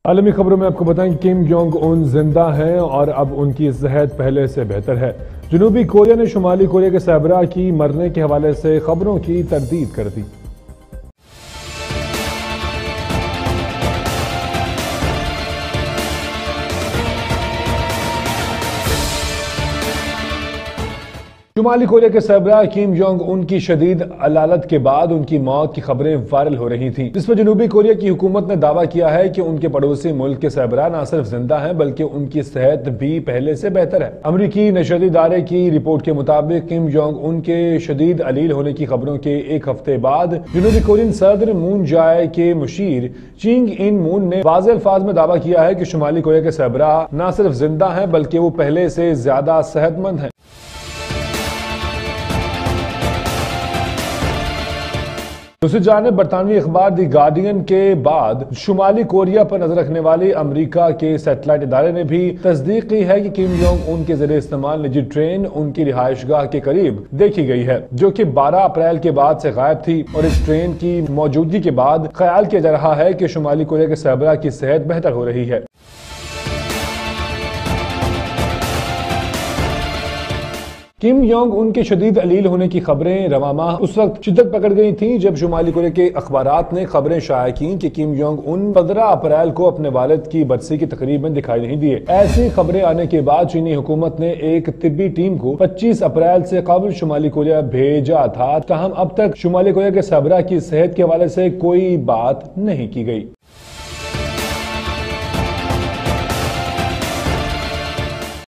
आलमी खबरों में आपको बताएं, किम जोंग उन जिंदा हैं और अब उनकी सेहत पहले से बेहतर है। जनूबी कोरिया ने शुमाली कोरिया के सरबराह की मरने के हवाले से खबरों की तरदीद कर दी। शुमाली कोरिया के सरबराह किम जोंग उन की शदीद अलालत के बाद उनकी मौत की खबरें वायरल हो रही थीं, जिसमें जनूबी कोरिया की हुकूमत ने दावा किया है कि उनके पड़ोसी मुल्क के सरबराह न सिर्फ जिंदा हैं बल्कि उनकी सेहत भी पहले से बेहतर है। अमरीकी नशरी इदारे की रिपोर्ट के मुताबिक किम जोंग उन के शदीद अलील होने की खबरों के एक हफ्ते बाद जनूबी कोरियन सदर मून जाए के मुशीर चिंग इन मून ने वाज़ेह अल्फाज में दावा किया है कि शुमाली कोरिया के सरबराह न सिर्फ जिंदा हैं बल्कि वो पहले से ज्यादा सेहतमंद हैं। दूसरी जानिब बरतानवी अखबार दी गार्डियन के बाद शुमाली कोरिया पर नजर रखने वाली अमरीका के सैटेलाइट इदारे ने भी तस्दीक की है कि किम जोंग उन के जरिए इस्तेमाल निजी ट्रेन उनकी रिहाइशगाह के करीब देखी गई है, जो कि 12 अप्रैल के बाद से गायब थी। और इस ट्रेन की मौजूदगी के बाद ख्याल किया जा रहा है कि शुमाली कोरिया के सरबराह की सेहत बेहतर हो रही है। किम जोंग उन के शदीद अलील होने की खबरें रवां माह उस वक्त शिद्दत पकड़ गई थीं जब शुमाली कोरिया के अखबारात ने खबरें शाया की कि किम जोंग उन 15 अप्रैल को अपने वालिद की बरसी की तकरीब में दिखाई नहीं दिए। ऐसी खबरें आने के बाद चीनी हुकूमत ने एक तिब्बी टीम को 25 अप्रैल से कबल शुमाली कोरिया भेजा था। ताहम अब तक शुमाली कोरिया के सरबराह की सेहत के हवाले से कोई बात नहीं की गई।